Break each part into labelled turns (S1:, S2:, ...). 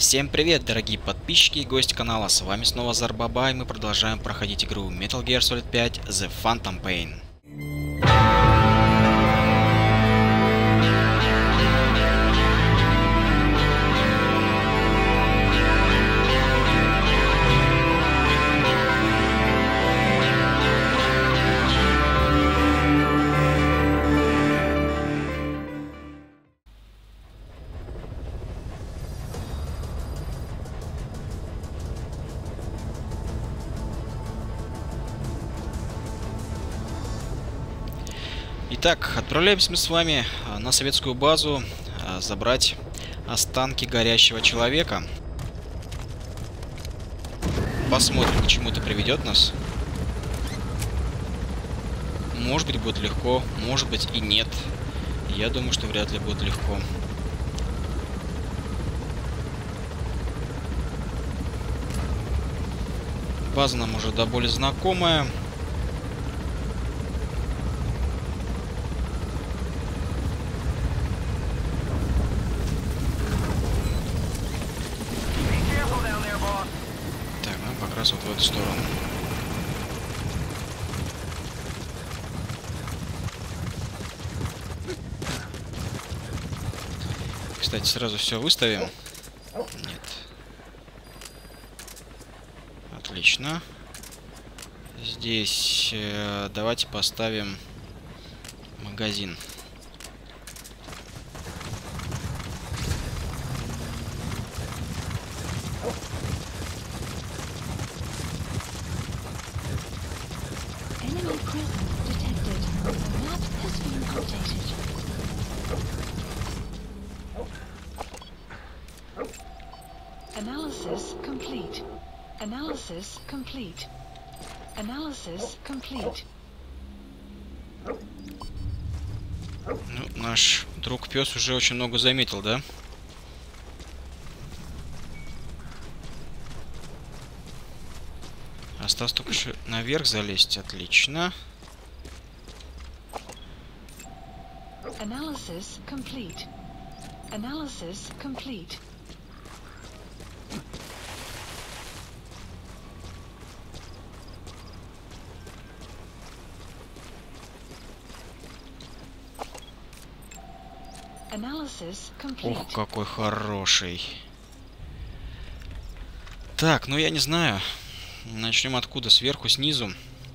S1: Всем привет, дорогие подписчики и гости канала, с вами снова Зарбаба, и мы продолжаем проходить игру Metal Gear Solid 5 The Phantom Pain. Итак, отправляемся мы с вами на советскую базу забрать останки горящего человека. Посмотрим, к чему это приведет нас. Может быть, будет легко, может быть и нет. Я думаю, что вряд ли будет легко. База нам уже до боли знакомая. Вот в эту сторону. Кстати, сразу все выставим. Нет. Отлично. Здесь давайте поставим магазин.
S2: Analysis complete. Analysis complete. Analysis complete.
S1: Ну, наш друг-пес уже очень много заметил, да? Осталось только еще наверх залезть. Отлично.
S2: Analysis complete. Analysis complete. Analysis complete.
S1: Ох, какой хороший. Так, ну я не знаю. Начнем откуда? Сверху, снизу.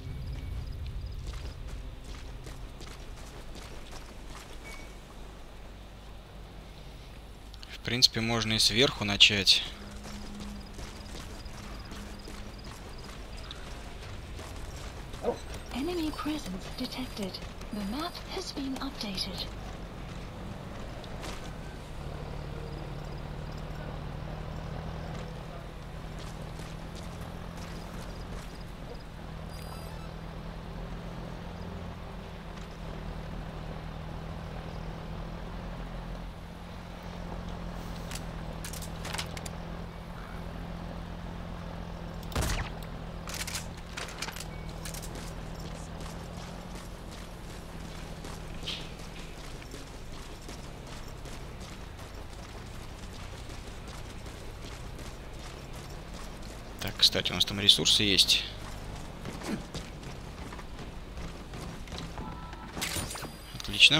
S1: В принципе, можно и сверху начать.
S2: Enemy presence detected. The map has been updated.
S1: Так, кстати, у нас там ресурсы есть. Отлично.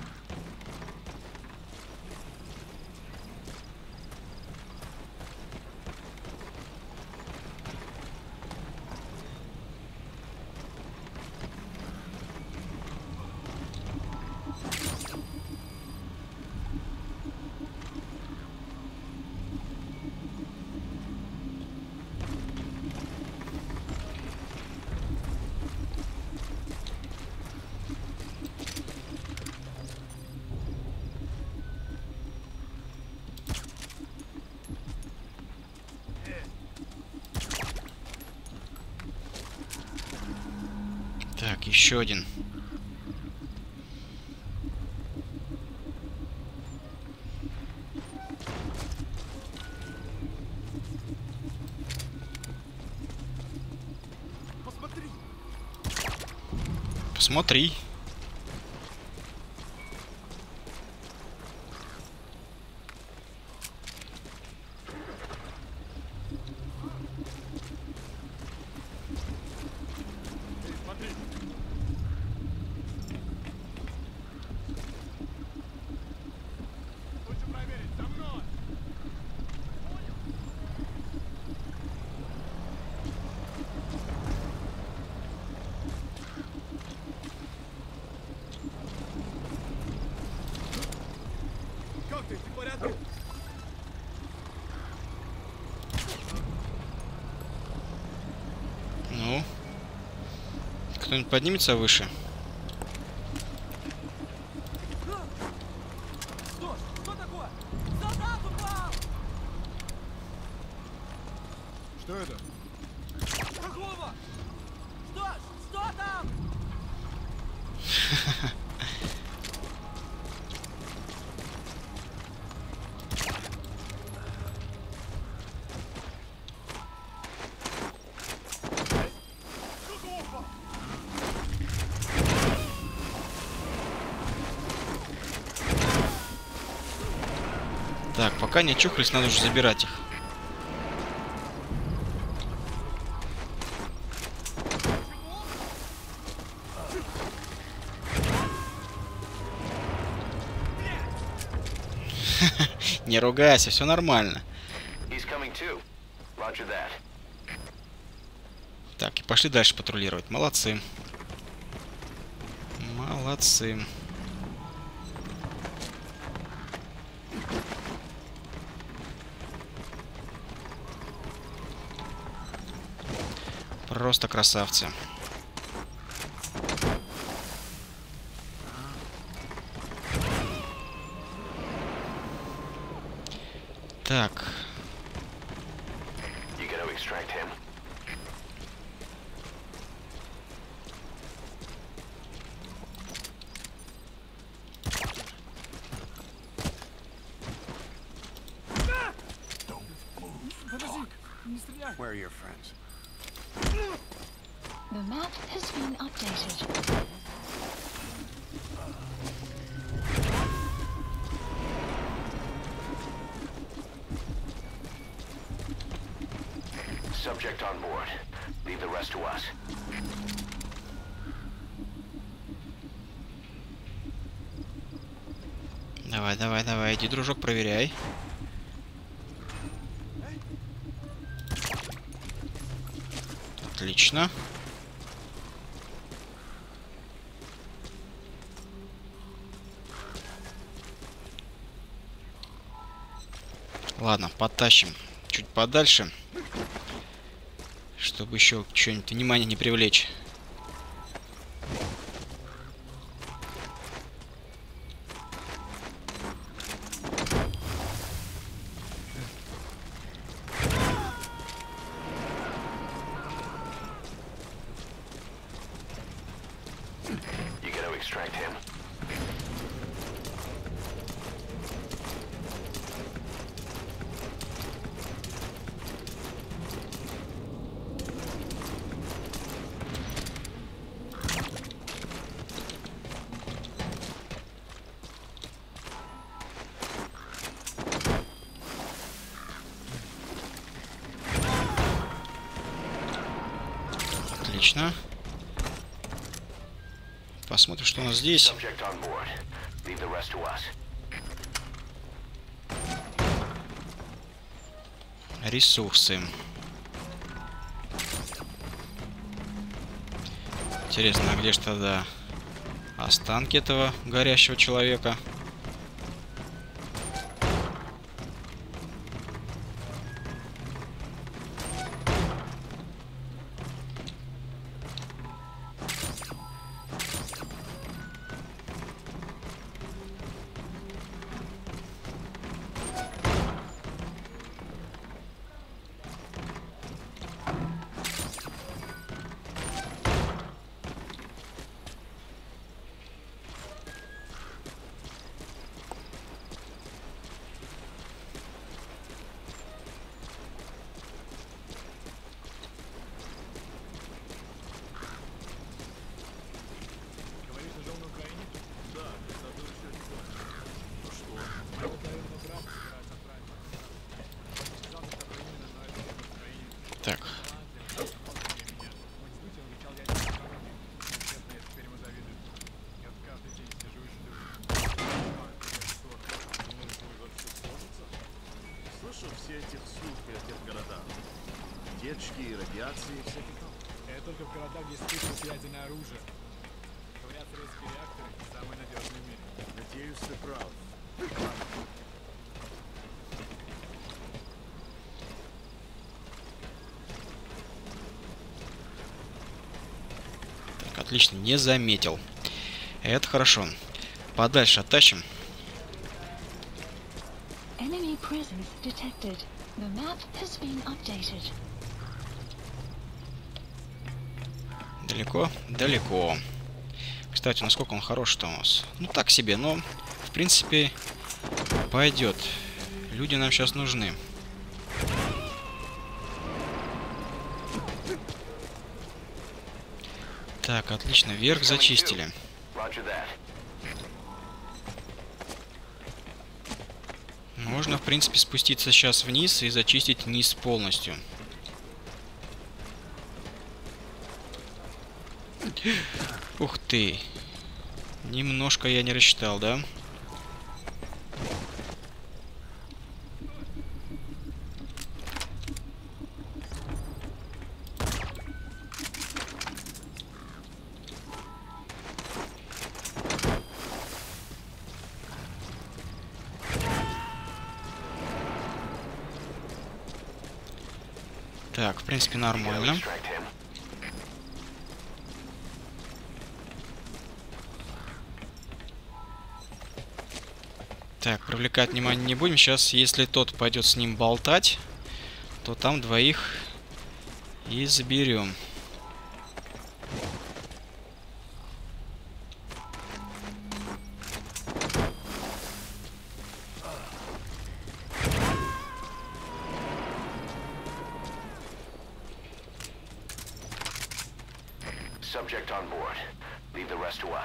S1: Так, еще один. Посмотри. Кто-нибудь поднимется выше?
S3: Что это?
S4: Какого? Что там?
S1: Так, пока не очухались, надо уже забирать их. Не ругайся, все нормально. Так, и пошли дальше патрулировать. Молодцы. Молодцы. Просто красавцы. Так.
S3: Where are your friends?
S2: The map has been updated.
S5: Subject on board. Leave the rest to us.
S1: Давай, давай, давай. Иди, дружок, проверяй. Отлично. Ладно, потащим чуть подальше, чтобы еще что-нибудь внимание не привлечь.
S5: Extract him.
S1: Отлично. Посмотрим, что у нас здесь. Ресурсы. Интересно, а где же тогда останки этого горящего человека? Так.
S6: Слышал все эти слухи о тех городах. Течки и радиации и всяких там.
S3: Это только в городах, где испытывают ядерное оружие. Говорят, советские реакторы самые надежные в мире.
S6: Надеюсь, ты прав.
S1: Отлично, не заметил. Это хорошо. Подальше оттащим.
S2: Enemy presence detected. The map has been updated.
S1: Далеко? Далеко. Кстати, насколько он хорош-то у нас? Ну, так себе, но, в принципе, пойдет. Люди нам сейчас нужны. Так, отлично. Вверх зачистили. Можно, в принципе, спуститься сейчас вниз и зачистить низ полностью. Ух ты. Немножко я не рассчитал, да? Так, в принципе, нормально. Так, привлекать внимание не будем. Сейчас, если тот пойдет с ним болтать, то там двоих и заберем.
S5: Subject on board. Leave the rest to us.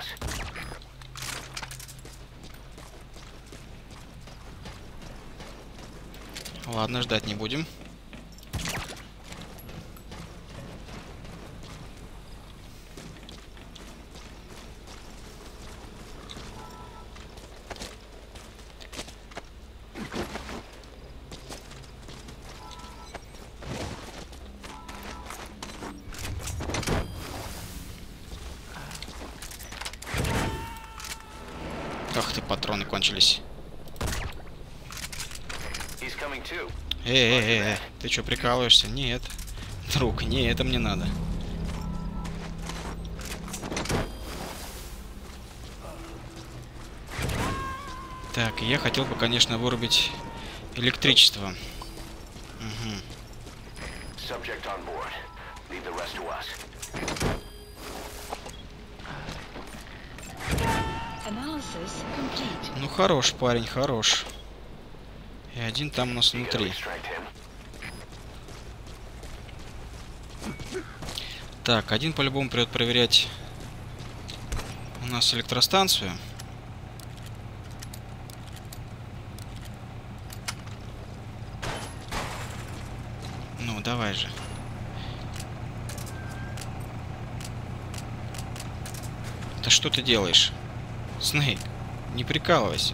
S1: Ладно, ждать не будем. Ах ты, патроны кончились. Ты что, прикалываешься? Нет. Друг, не, это мне надо. Так, я хотел бы, конечно, вырубить электричество. Угу. Ну, хорош, парень, хорош. И один там у нас внутри. Так, один по-любому придет проверять у нас электростанцию. Ну, давай же. Да что ты делаешь? Снейк, не прикалывайся.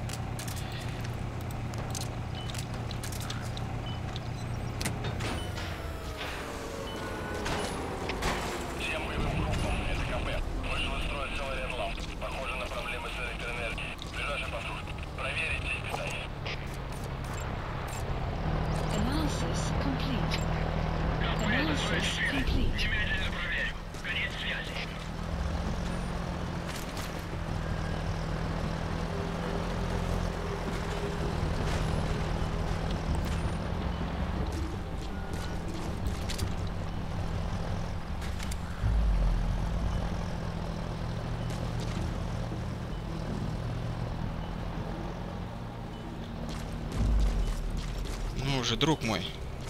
S1: Ну уже, друг мой.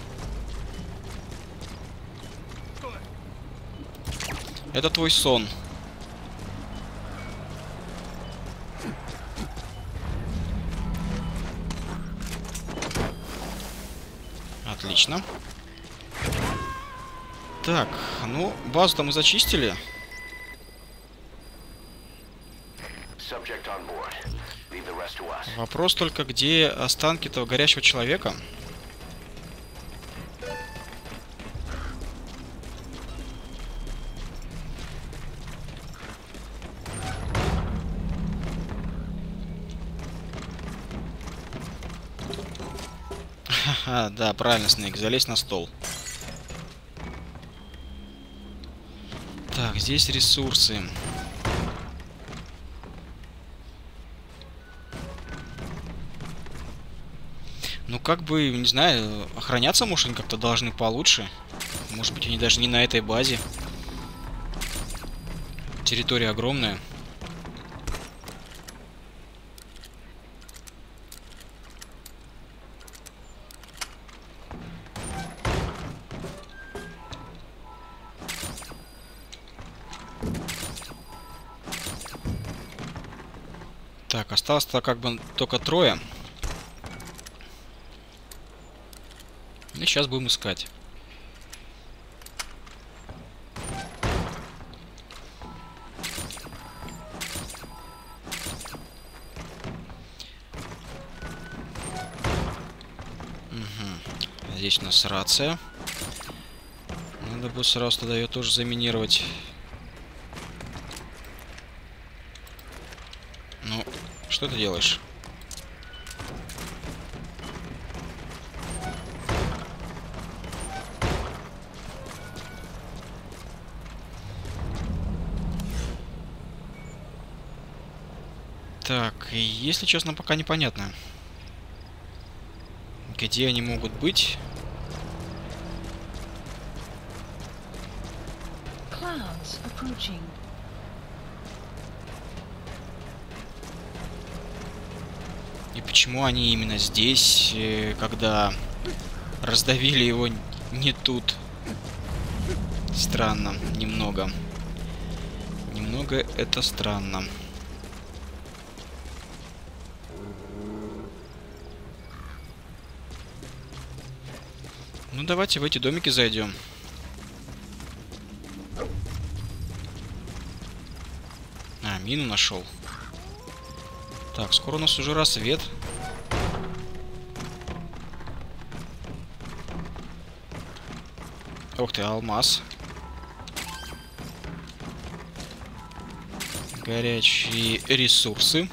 S1: Это твой сон. Отлично. Так, ну, базу-то мы зачистили. Вопрос только, где останки этого горящего человека? Ха-ха, да, правильно, Снейк, залезь на стол. Так, здесь ресурсы. Ну, как бы, не знаю, охраняться, может, они как-то должны получше. Может быть, они даже не на этой базе. Территория огромная. Так, осталось-то как бы только трое. И сейчас будем искать. Угу. Здесь у нас рация. Надо будет сразу тогда ее тоже заминировать. Ну, что ты делаешь? Так, и если честно, пока непонятно, где они могут быть.
S2: Clouds approaching.
S1: И почему они именно здесь, когда раздавили его не тут? Странно, немного. Немного это странно. Ну, давайте в эти домики зайдем. А, мину нашел. Так, скоро у нас уже рассвет. Ух ты, алмаз. Горячие ресурсы.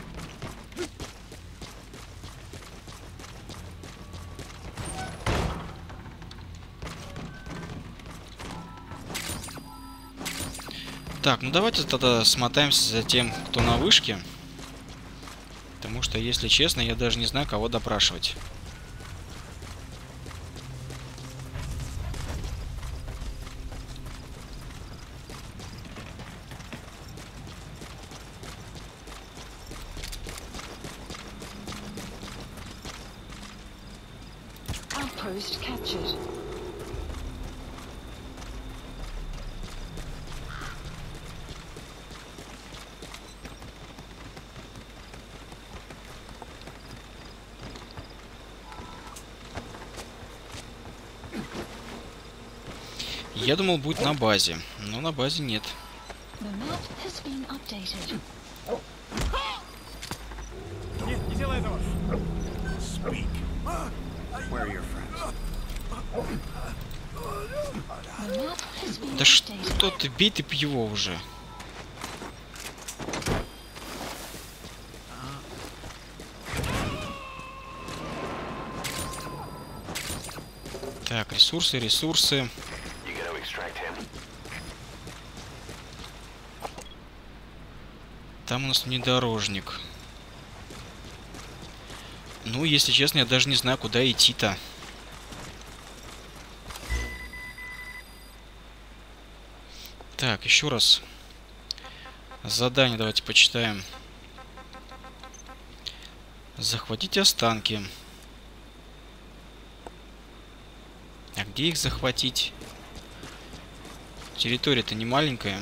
S1: Так, ну давайте тогда смотаемся за тем, кто на вышке. Потому что, если честно, я даже не знаю, кого допрашивать.
S2: Outpost captured.
S1: Я думал, будет на базе, но на базе нет.
S2: The map has been updated.
S3: Нет, не делай этого!
S6: Speak. Where are your friends?
S2: The map has been
S1: Да
S2: updated.
S1: что ты, бей ты его уже. Так, ресурсы, ресурсы.
S5: You gotta extract him.
S1: Там у нас внедорожник. Ну, если честно, я даже не знаю, куда идти-то. Так, еще раз. Задание давайте почитаем. Захватите останки. А где их захватить? Территория-то не маленькая.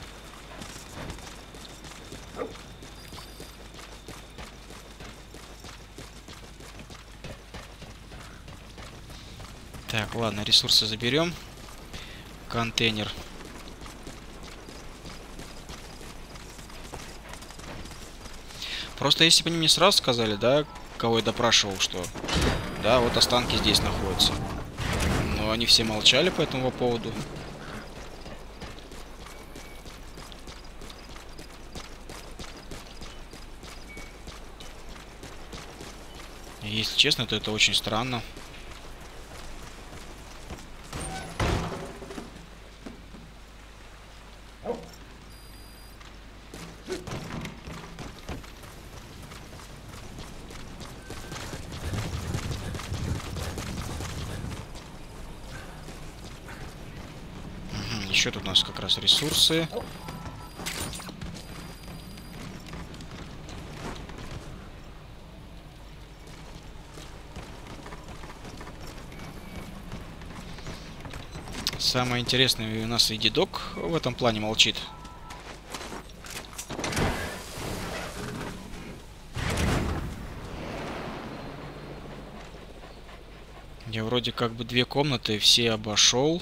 S1: Так, ладно, ресурсы заберем. Контейнер. Просто если бы они мне сразу сказали, да, кого я допрашивал, что да, вот останки здесь находятся. Но они все молчали по этому поводу. И, если честно, то это очень странно. еще тут у нас как раз ресурсы. Самое интересное, у нас и дедок в этом плане молчит. Я вроде как бы 2 комнаты все обошел.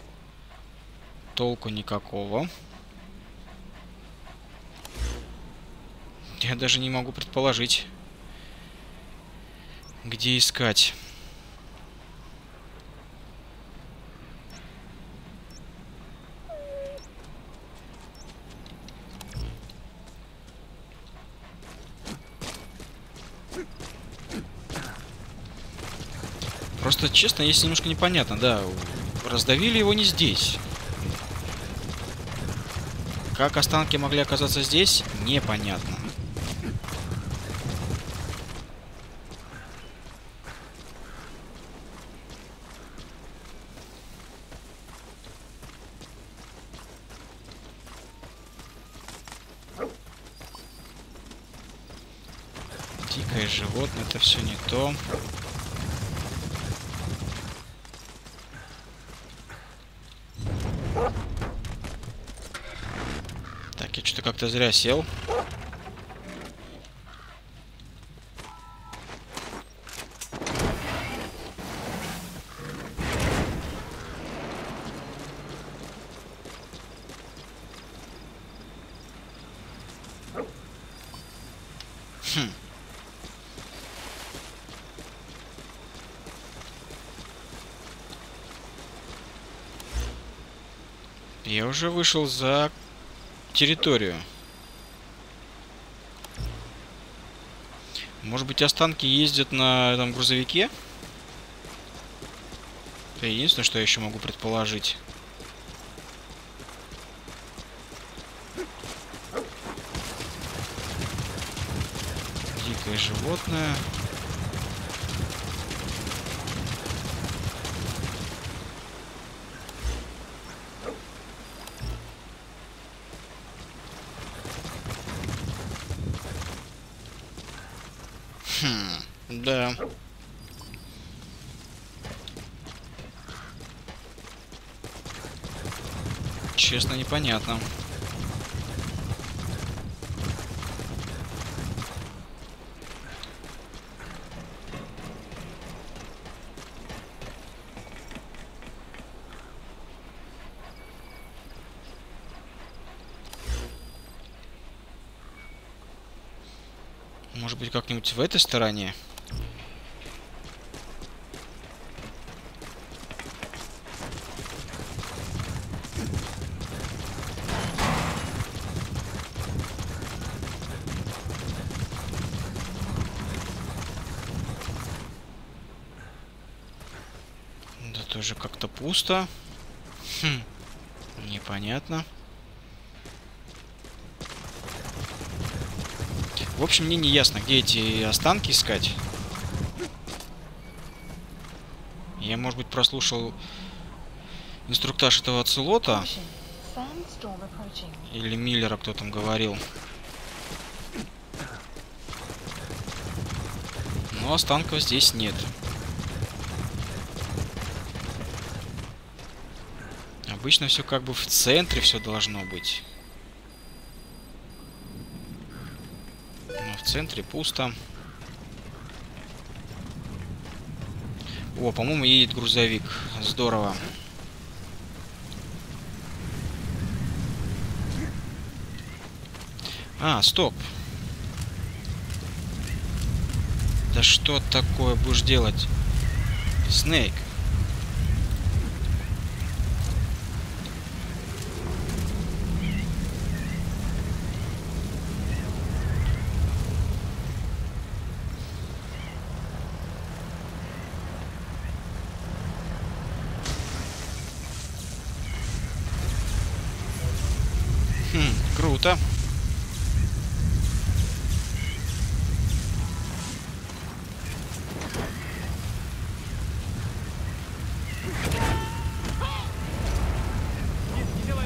S1: Толку никакого. Я даже не могу предположить, где искать. Просто, честно, есть немножко непонятно, да. Раздавили его не здесь. Как останки могли оказаться здесь, непонятно. Дикое животное, это все не то. Так, я что-то как-то зря сел. Я уже вышел за территорию. Может быть, останки ездят на этом грузовике? Это единственное, что я еще могу предположить. Дикое животное. Да. Честно, непонятно. Может быть, как-нибудь в этой стороне? Да тоже как-то пусто. Непонятно. В общем, мне не ясно, где эти останки искать. Я, может быть, прослушал инструктаж этого оцелота. Или Миллера, кто там говорил. Но останков здесь нет. Обычно все как бы в центре все должно быть. Но в центре пусто. О, по-моему, едет грузовик. Здорово. А, стоп. Да что такое будешь делать, Снейк? Круто.
S3: Не делай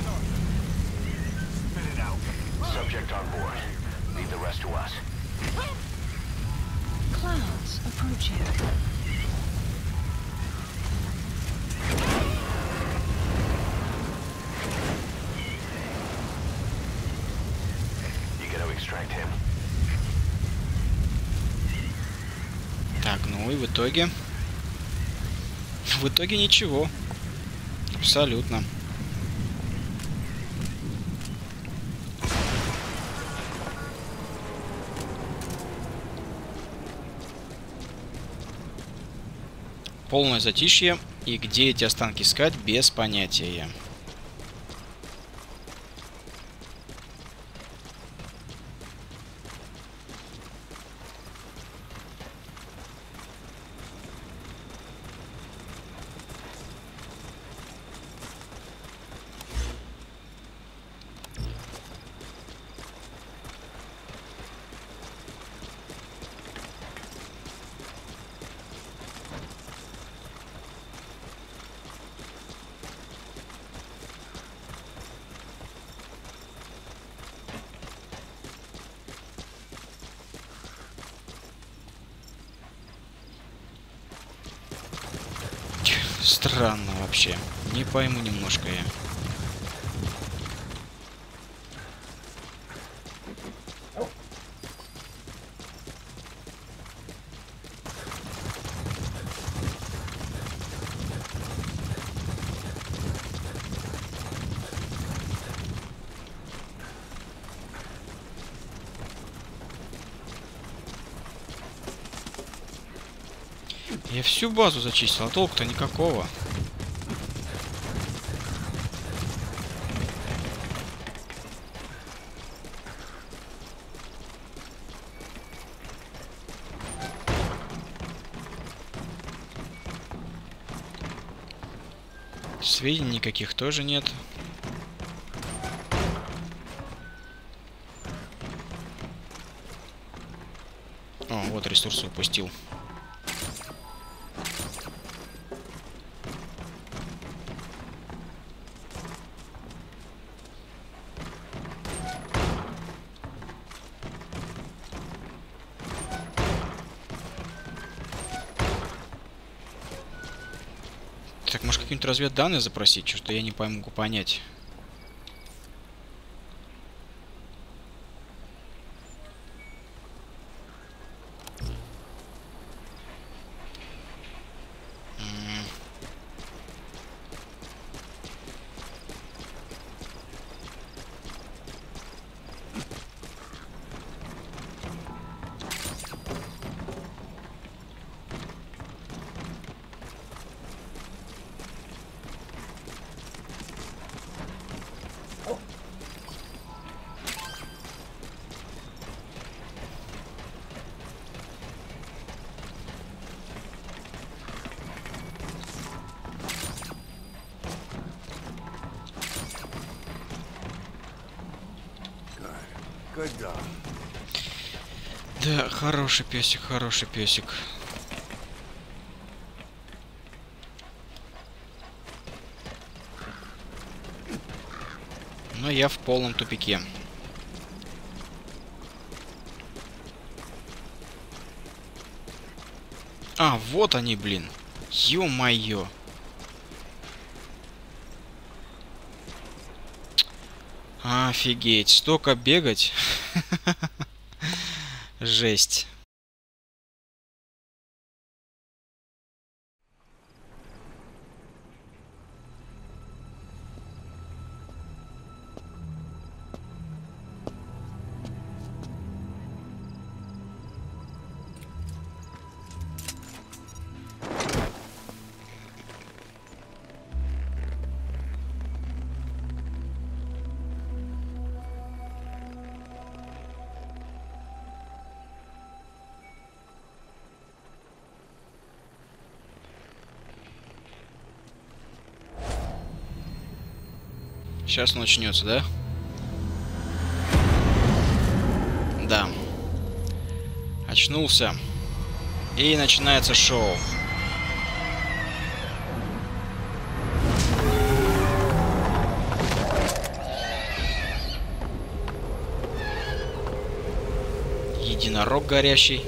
S1: итоге... В итоге ничего. Абсолютно. Полное затишье. И где эти останки искать, без понятия. Странно вообще. Не пойму немножко я. Я всю базу зачистил, а толку-то никакого. Сведений никаких тоже нет. О, вот ресурсы упустил. Так, может, какие-нибудь разведданные запросить? Что-то я не могу понять.
S6: Когда?
S1: Да, хороший песик, хороший песик. Но я в полном тупике. А, вот они, блин. Ё-моё. Офигеть, столько бегать. Жесть. Сейчас начнется, да? Да. Очнулся. И начинается шоу. Единорог горящий.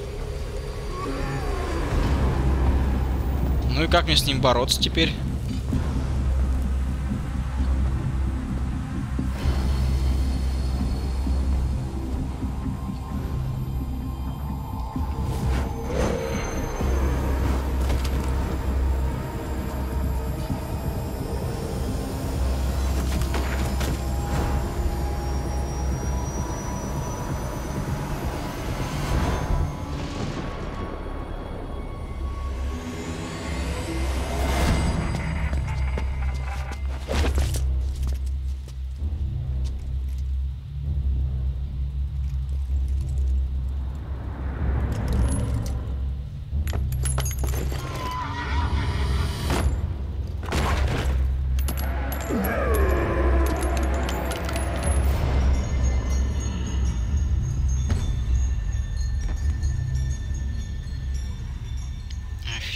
S1: Ну и как мне с ним бороться теперь?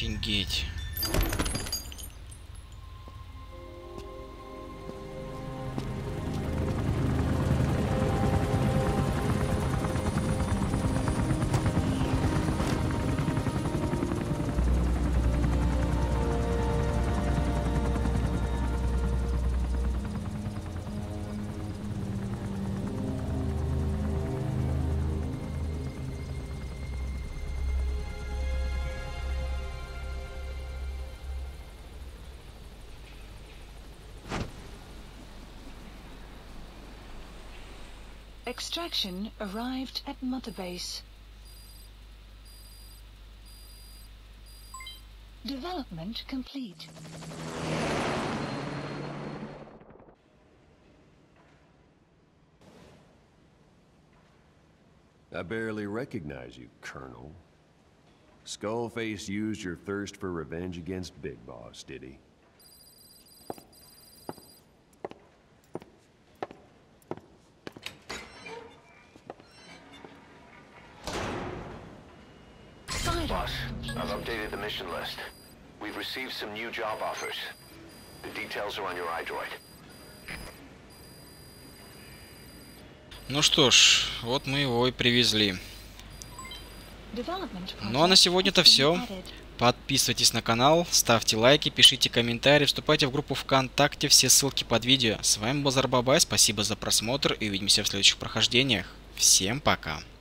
S1: Офигеть.
S2: Extraction arrived at Mother Base. Development complete.
S7: I barely recognize you, Colonel. Skullface used your thirst for revenge against Big Boss, did he?
S5: Boss, I've updated the mission list. We've received some new job offers. The details are on your iDroid.
S1: Ну что ж, вот мы его и привезли.
S2: Development
S1: Ну а на сегодня-то
S2: project has
S1: все.
S2: been added.
S1: Подписывайтесь на канал, ставьте лайки, пишите комментарии, вступайте в группу ВКонтакте, все ссылки под видео. С вами был Зарбабай, спасибо за просмотр и увидимся в следующих прохождениях. Всем пока!